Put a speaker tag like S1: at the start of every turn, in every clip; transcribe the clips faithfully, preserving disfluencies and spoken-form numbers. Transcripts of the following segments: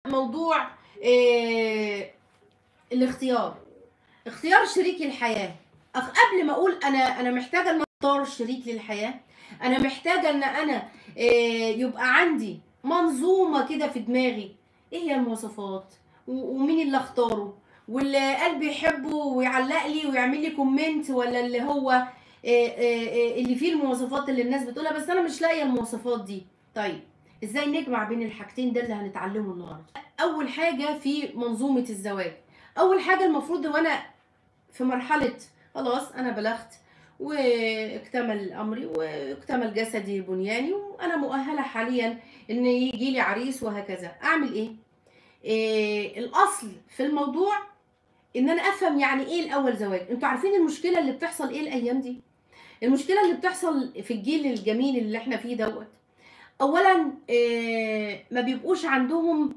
S1: موضوع إيه الاختيار، اختيار شريك الحياه. قبل ما اقول انا انا محتاجه ان اختار شريك للحياه، انا محتاجه ان انا إيه يبقى عندي منظومه كده في دماغي. ايه هي المواصفات ومين اللي اختاره، واللي قلبي يحبه ويعلق لي ويعمل لي كومنت، ولا اللي هو إيه إيه اللي فيه المواصفات اللي الناس بتقولها بس انا مش لاقيه المواصفات دي. طيب ازاي نجمع بين الحاجتين؟ ده اللي هنتعلمه النهارده. اول حاجه في منظومه الزواج، اول حاجه المفروض وانا في مرحله خلاص انا بلغت واكتمل امري واكتمل جسدي بنياني وانا مؤهله حاليا ان يجي لي عريس وهكذا، اعمل ايه؟ إيه الاصل في الموضوع؟ ان انا افهم يعني ايه الاول زواج. انتوا عارفين المشكله اللي بتحصل ايه الايام دي؟ المشكله اللي بتحصل في الجيل الجميل اللي احنا فيه دوت، اولا إيه ما بيبقوش عندهم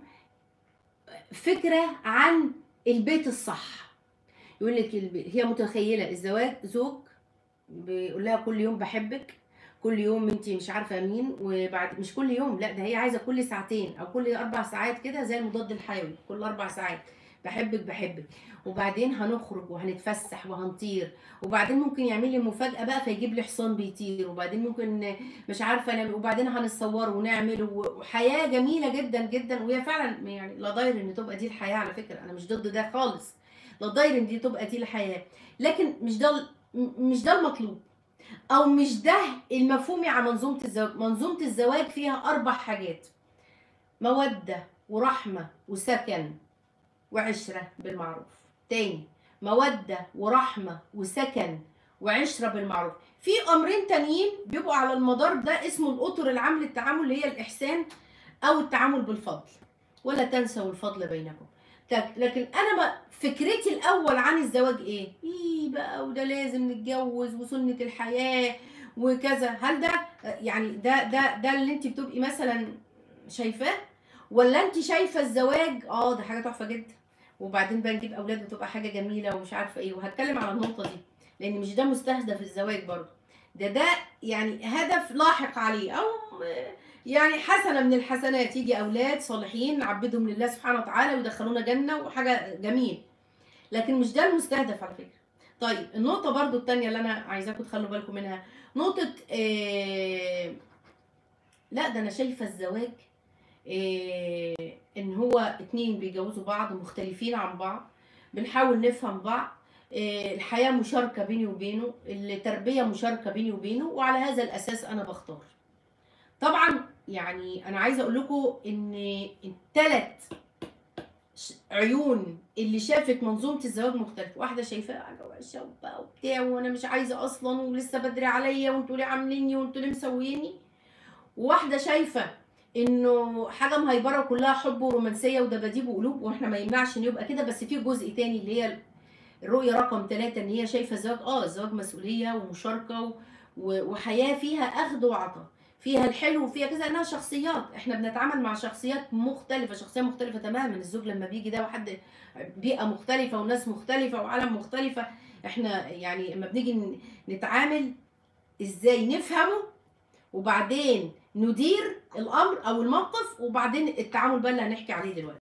S1: فكره عن البيت الصح. يقول لك هي متخيله الزواج زوج بيقول لها كل يوم بحبك، كل يوم انت مش عارفه مين، وبعد مش كل يوم، لا ده هي عايزه كل ساعتين او كل اربع ساعات كده زي المضاد الحيوي، كل اربع ساعات بحبك بحبك، وبعدين هنخرج وهنتفسح وهنطير، وبعدين ممكن يعمل لي مفاجاه بقى فيجيب لي حصان بيطير، وبعدين ممكن مش عارفه نعمل، وبعدين هنتصور ونعمل، وحياه جميله جدا جدا. وهي فعلا يعني لا ضير ان تبقى دي الحياه، على فكره انا مش ضد ده خالص، لا ضير ان دي تبقى دي الحياه، لكن مش ده مش ده المطلوب، او مش ده المفهوم عن منظومه الزواج. منظومه الزواج فيها اربع حاجات: موده ورحمه وسكن وعشره بالمعروف. تاني، موده ورحمه وسكن وعشره بالمعروف. في امرين تانيين بيبقوا على المدار ده اسمه الاطر العام للتعامل، اللي هي الاحسان او التعامل بالفضل، ولا تنسوا الفضل بينكم. لكن انا بقى فكرتي الاول عن الزواج ايه؟ ايه بقى وده لازم نتجوز وسنه الحياه وكذا. هل ده يعني ده ده ده اللي انت بتبقي مثلا شايفاه، ولا انت شايفه الزواج اه ده حاجه تحفه جدا وبعدين بقى نجيب اولاد وتبقى حاجه جميله ومش عارفه ايه؟ وهتكلم على النقطه دي لان مش ده مستهدف الزواج برضه، ده ده يعني هدف لاحق عليه، او يعني حسنه من الحسنات، يجي اولاد صالحين نعبدهم لله سبحانه وتعالى ويدخلونا جنه وحاجه جميل، لكن مش ده المستهدف على فكره. طيب النقطه برضو الثانيه اللي انا عايزاكم تخلوا بالكم منها، نقطه إيه لا ده انا شايفه الزواج إيه ان هو اتنين بيجوزوا بعض مختلفين عن بعض، بنحاول نفهم بعض، إيه الحياه مشاركه بيني وبينه، التربيه مشاركه بيني وبينه، وعلى هذا الاساس انا بختار. طبعا يعني انا عايزه اقول لكم ان الثلاث عيون اللي شافت منظومه الزواج مختلفه، واحده شايفاها حاجه وحشه وبتاع وانا مش عايزه اصلا ولسه بدري عليا وانتوا ليه عامليني وانتوا ليه مسويني، وواحده شايفه انه حاجه مهيبره وكلها حب ورومانسيه ودباديب وقلوب، واحنا ما يمنعش ان يبقى كده، بس في جزء تاني اللي هي الرؤيه رقم ثلاثة ان هي شايفه الزواج اه الزواج مسؤوليه ومشاركه وحياه فيها اخذ وعطاء، فيها الحلو وفيها كذا، انها شخصيات، احنا بنتعامل مع شخصيات مختلفه، شخصيه مختلفه تماما. الزوج لما بيجي ده وحد بيئه مختلفه وناس مختلفه وعالم مختلفه، احنا يعني لما بنيجي نتعامل ازاي نفهمه وبعدين ندير الامر او الموقف، وبعدين التعامل بقى اللي هنحكي عليه دلوقتي.